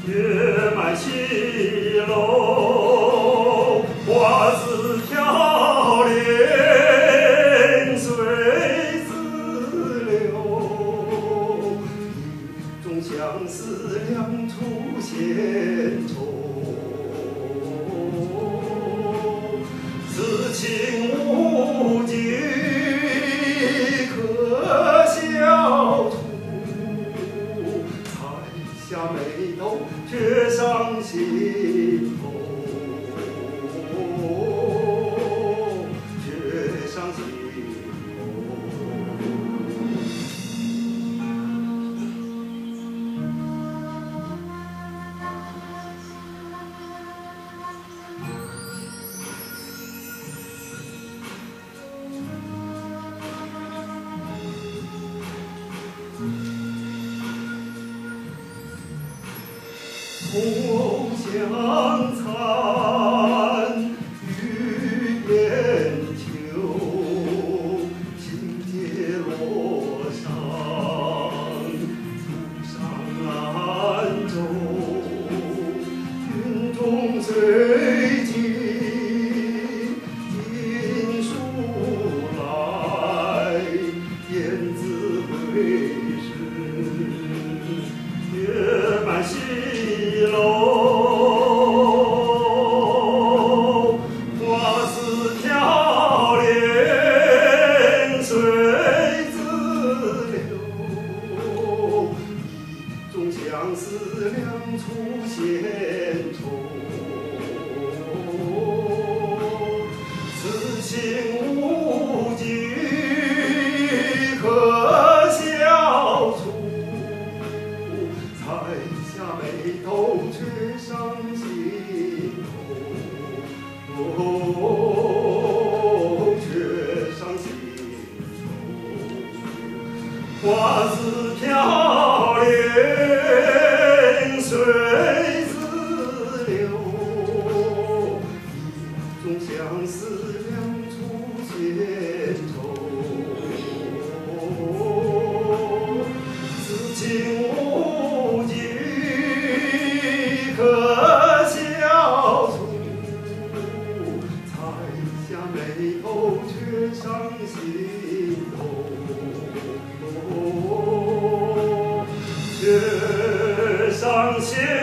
月满西楼，花自飘零，水自流。一种相思两处闲愁，此情无尽可消除。才下眉头，却上心头，却上心红香残，雨边秋，轻结罗裳，浮上兰舟。云中水尽，锦书来，雁字归时，月满西楼，花自飘零，水自流。一种相思两处闲愁，此情无尽可消除。才下眉头，却上心头，却上心头。花自飘零，水自流。一种相思两处闲愁，此情无尽可消除。才下眉头，却上心头，却上心。